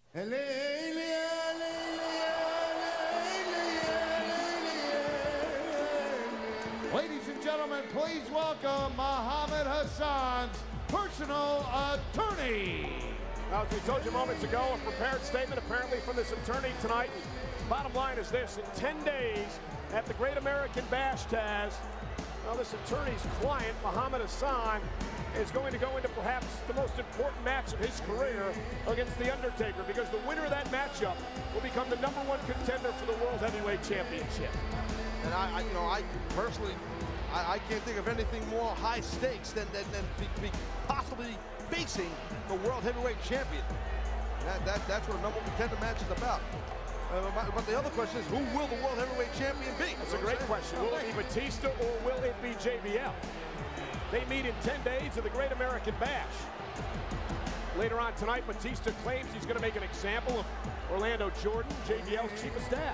Ladies and gentlemen, please welcome Muhammad Hassan's personal attorney. Now, as we told you moments ago, a prepared statement apparently from this attorney tonight. Bottom line is this: in 10 days at the Great American Bash, Taz, now this attorney's client, Muhammad Hassan, is going to go into perhaps the most important match of his career against The Undertaker, because the winner of that matchup will become the #1 contender for the World Heavyweight Championship. And I personally, I can't think of anything more high stakes than possibly facing the World Heavyweight Champion. That's what a #1 contender match is about. But the other question is, who will the World Heavyweight Champion be? That's a great question. Will it be Batista or will it be JBL? They meet in 10 days at the Great American Bash. Later on tonight, Batista claims he's going to make an example of Orlando Jordan, JBL's chief of staff.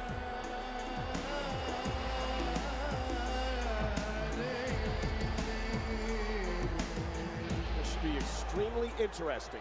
This should be extremely interesting.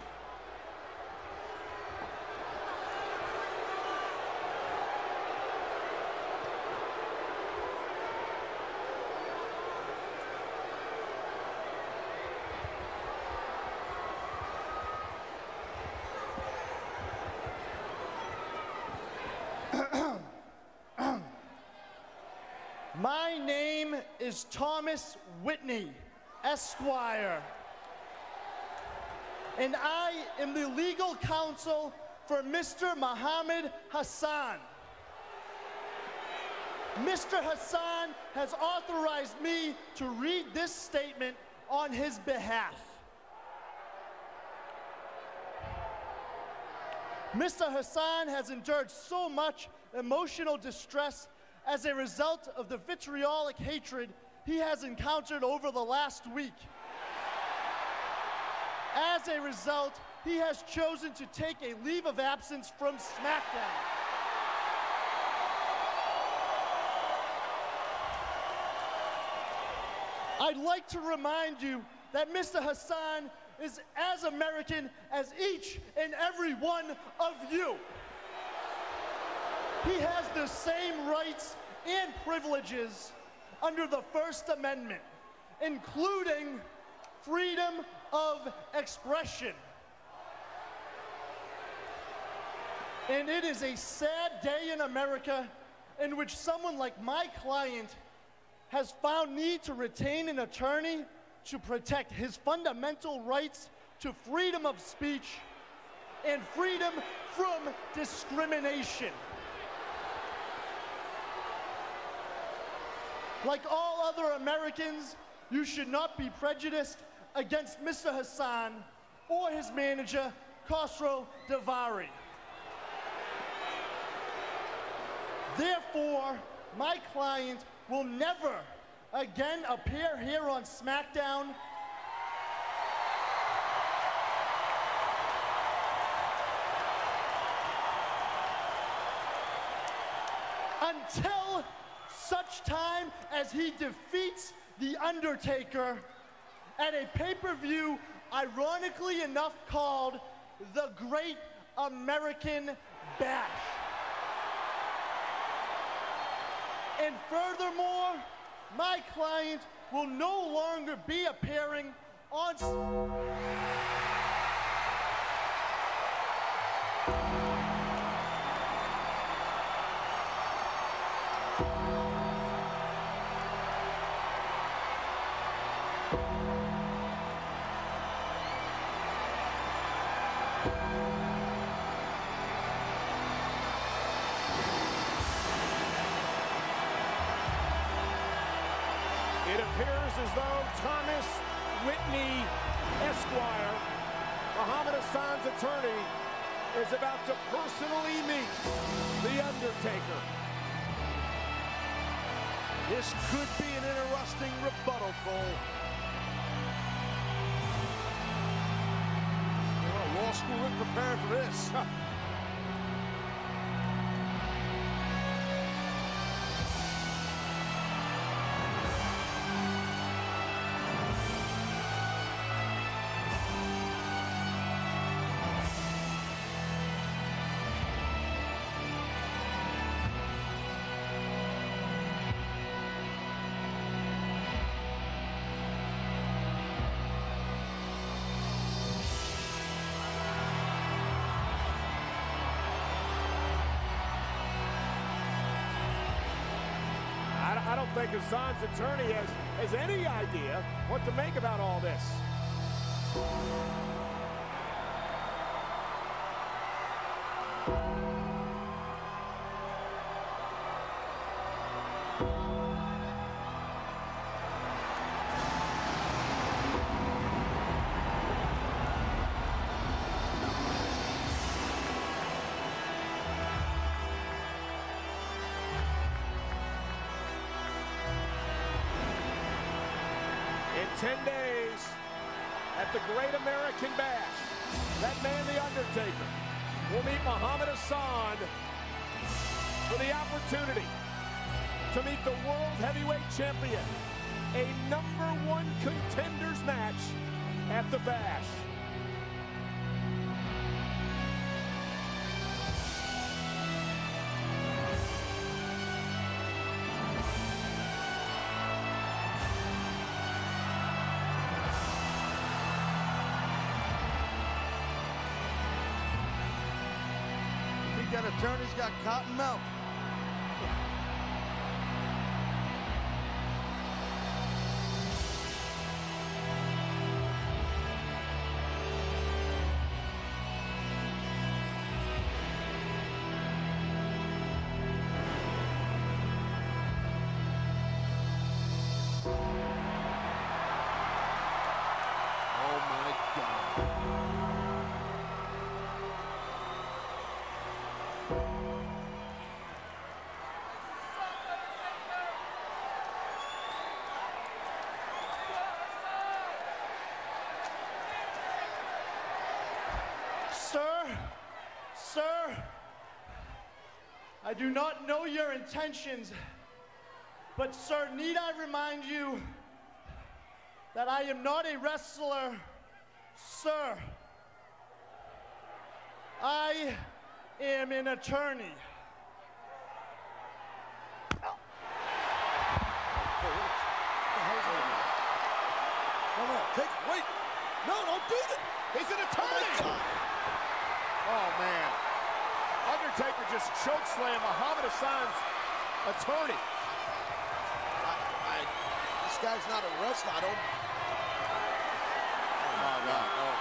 My name is Thomas Whitney, Esquire, and I am the legal counsel for Mr. Muhammad Hassan. Mr. Hassan has authorized me to read this statement on his behalf. Mr. Hassan has endured so much emotional distress as a result of the vitriolic hatred he has encountered over the last week. As a result, he has chosen to take a leave of absence from SmackDown. I'd like to remind you that Mr. Hassan is as American as each and every one of you. He has the same rights and privileges under the First Amendment, including freedom of expression. And it is a sad day in America in which someone like my client has found need to retain an attorney to protect his fundamental rights to freedom of speech and freedom from discrimination. Like all other Americans, you should not be prejudiced against Mr. Hassan or his manager, Khosrow Davari. Therefore, my client will never again appear here on SmackDown until such time as he defeats The Undertaker at a pay-per-view ironically enough called The Great American Bash. And furthermore, my client will no longer be appearing on It appears as though Thomas Whitney, Esquire, Muhammad Hassan's attorney, is about to personally meet The Undertaker. This could be an interesting rebuttal, Cole. Law school isn't prepared for this. don't think Hassan's attorney has any idea what to make about all this. In 10 days, at the Great American Bash, that man, The Undertaker, will meet Muhammad Hassan for the opportunity to meet the World Heavyweight Champion, a #1 contenders match at the Bash. That attorney's got cotton mouth. Oh my God. Sir, I do not know your intentions, but sir, need I remind you that I am not a wrestler, sir. I am an attorney. Take, wait. No, don't do that. He's an attorney! Oh, man. Undertaker just chokeslammed Muhammad Hassan's attorney. This guy's not a wrestler. I don't... Oh, my God. Oh.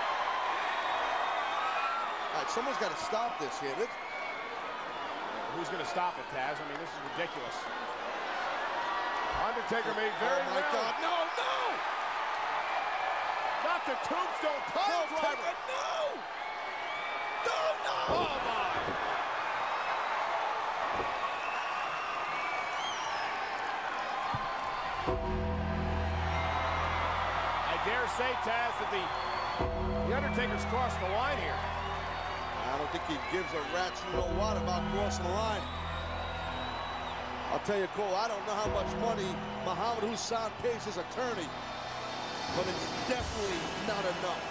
All right, someone's got to stop this here. Who's going to stop it, Taz? I mean, this is ridiculous. Undertaker made very Oh, my God. No, no! Not the tombstone pile driver. No! No, no! Oh, my. I dare say, Taz, that the Undertaker's crossed the line here. I don't think he gives a rat's you know what about crossing the line. I'll tell you, Cole, I don't know how much money Muhammad Hassan pays his attorney, but it's definitely not enough.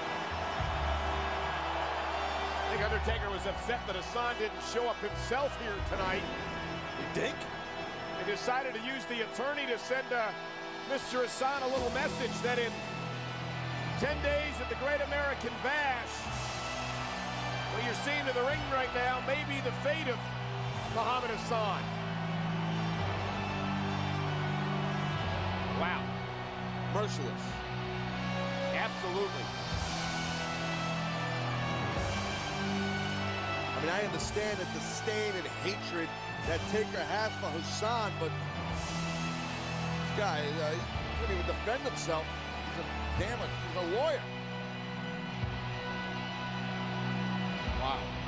I think Undertaker was upset that Hassan didn't show up himself here tonight. You think? He decided to use the attorney to send Mr. Hassan a little message that in 10 days at the Great American Bash, what you're seeing in the ring right now may be the fate of Muhammad Hassan. Wow. Merciless. Absolutely. I mean, I understand that the disdain and hatred that Taker has for Hassan, but this guy, he couldn't even defend himself. He's a lawyer. Wow.